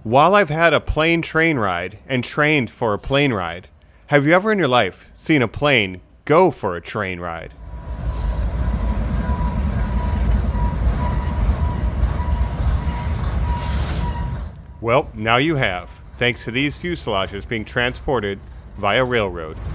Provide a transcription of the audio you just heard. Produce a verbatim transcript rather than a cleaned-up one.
While I've had a plane train ride and trained for a plane ride, have you ever in your life seen a plane go for a train ride? Well, now you have, thanks to these fuselages being transported via railroad.